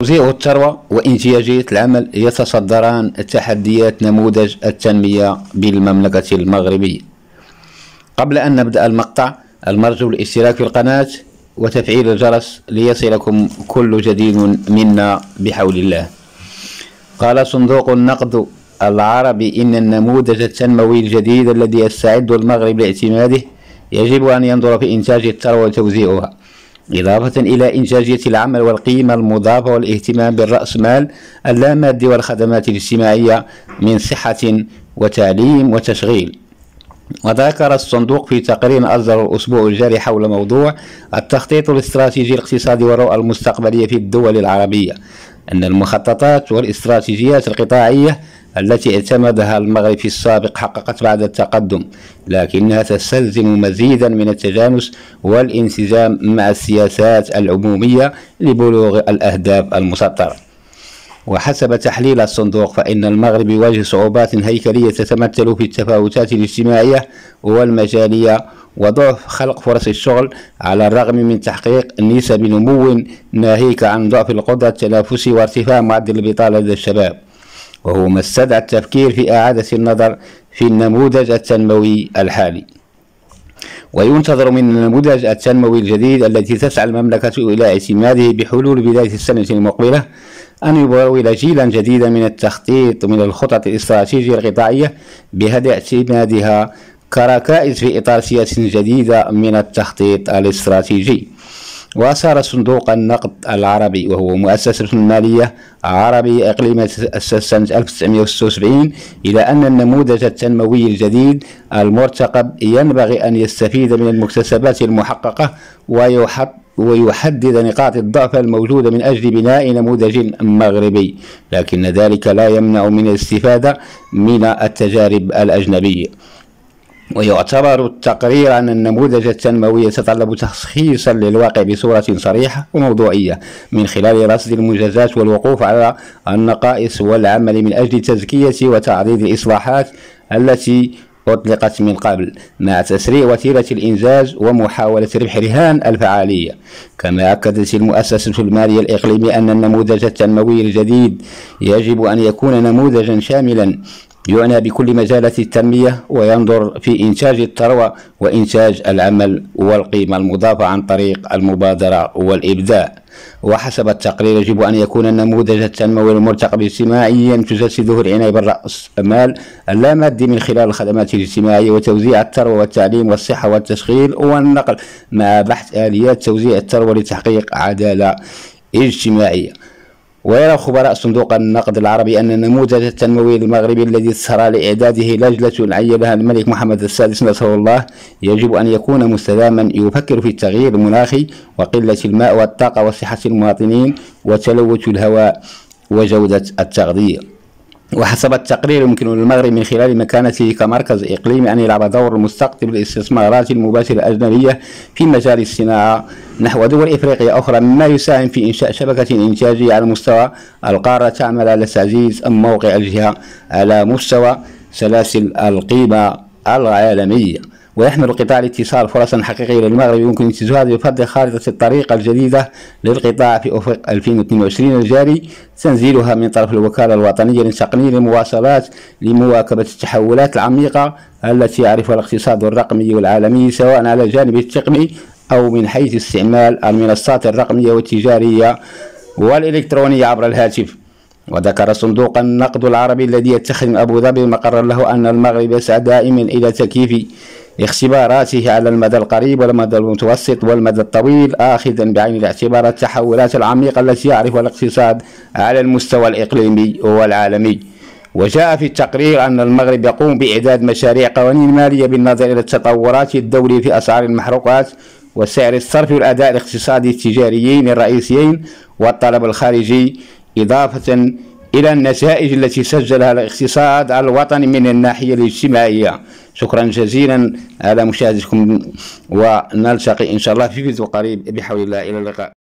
توزيع الثروة وإنتاجية العمل يتصدران تحديات نموذج التنمية بالمملكة المغربية. قبل أن نبدأ المقطع المرجو الاشتراك في القناة وتفعيل الجرس ليصلكم كل جديد منا بحول الله. قال صندوق النقد العربي إن النموذج التنموي الجديد الذي يستعد المغرب لاعتماده يجب أن ينظر في إنتاج الثروة وتوزيعها، إضافة إلى إنتاجية العمل والقيمة المضافة والاهتمام بالرأس مال اللامادي والخدمات الاجتماعية من صحة وتعليم وتشغيل. وذكر الصندوق في تقرير أصدره الأسبوع الجاري حول موضوع التخطيط الاستراتيجي الاقتصادي والرؤى المستقبلية في الدول العربية أن المخططات والاستراتيجيات القطاعية التي اعتمدها المغرب في السابق حققت بعض التقدم، لكنها تستلزم مزيدا من التجانس والانسجام مع السياسات العمومية لبلوغ الأهداف المسطرة. وحسب تحليل الصندوق فإن المغرب يواجه صعوبات هيكلية تتمثل في التفاوتات الاجتماعية والمجالية وضعف خلق فرص الشغل على الرغم من تحقيق نسب نمو ناهيك عن ضعف القدرة التنافسية وارتفاع معدل البطالة لدى الشباب، وهو ما استدعى التفكير في إعادة النظر في النموذج التنموي الحالي. وينتظر من النموذج التنموي الجديد الذي تسعى المملكة إلى اعتماده بحلول بداية السنة المقبلة أن يبرول جيلا جديدا من التخطيط من الخطط الاستراتيجية القطاعية بهدف اعتمادها كركائز في إطار سياسة جديدة من التخطيط الاستراتيجي. وأشار صندوق النقد العربي وهو مؤسسة مالية عربية إقليمية سنة 1976 إلى أن النموذج التنموي الجديد المرتقب ينبغي أن يستفيد من المكتسبات المحققة ويحدد نقاط الضعف الموجودة من أجل بناء نموذج مغربي، لكن ذلك لا يمنع من الاستفادة من التجارب الأجنبية. ويعتبر التقرير أن النموذج التنموي يتطلب تشخيصا للواقع بصورة صريحة وموضوعية من خلال رصد المنجزات والوقوف على النقائص والعمل من أجل تزكية وتعضيد الإصلاحات التي أطلقت من قبل مع تسريع وتيرة الإنجاز ومحاولة ربح رهان الفعالية. كما أكدت المؤسسة المالية الإقليمية أن النموذج التنموي الجديد يجب أن يكون نموذجا شاملا يعنى بكل مجالات التنمية وينظر في إنتاج الثروة وإنتاج العمل والقيمة المضافة عن طريق المبادرة والإبداع. وحسب التقرير يجب أن يكون النموذج التنموي المرتقب اجتماعيا تجسده العناية بالرأس مال اللامادي من خلال الخدمات الاجتماعية وتوزيع الثروة والتعليم والصحة والتشغيل والنقل مع بحث آليات توزيع الثروة لتحقيق عدالة اجتماعية. ويرى خبراء صندوق النقد العربي أن النموذج التنموي المغربي الذي سرى لإعداده لجنة عينها الملك محمد السادس نصره الله يجب أن يكون مستداما يفكر في التغيير المناخي وقلة الماء والطاقة وصحة المواطنين وتلوث الهواء وجودة التغذية. وحسب التقرير يمكن للمغرب من خلال مكانته كمركز إقليمي أن يلعب دور مستقطب الاستثمارات المباشرة الأجنبية في مجال الصناعة نحو دول إفريقيا أخرى، مما يساهم في إنشاء شبكة إنتاجية على مستوى القارة تعمل على تعزيز موقع الجهة على مستوى سلاسل القيمة العالمية. ويحمل قطاع الاتصال فرصا حقيقية للمغرب يمكن انتهازها بفضل خارطة الطريق الجديدة للقطاع في أفق 2022 الجاري تنزيلها من طرف الوكالة الوطنية لتقنين المواصلات لمواكبة التحولات العميقة التي يعرفها الاقتصاد الرقمي والعالمي سواء على الجانب التقني أو من حيث استعمال المنصات الرقمية والتجارية والإلكترونية عبر الهاتف. وذكر صندوق النقد العربي الذي يتخذ من أبو ظبي مقرا له أن المغرب يسعى دائما إلى تكييف اختباراته على المدى القريب والمدى المتوسط والمدى الطويل آخذا بعين الاعتبار التحولات العميقة التي يعرفها الاقتصاد على المستوى الإقليمي والعالمي. وجاء في التقرير أن المغرب يقوم بإعداد مشاريع قوانين مالية بالنظر إلى التطورات الدورية في أسعار المحروقات وسعر الصرف والأداء الاقتصادي التجاريين الرئيسيين والطلب الخارجي، إضافة إلى النتائج التي سجلها الاقتصاد الوطني من الناحية الاجتماعية. شكرا جزيلا على مشاهدتكم ونلتقي إن شاء الله في فيديو قريب بحول الله. إلى اللقاء.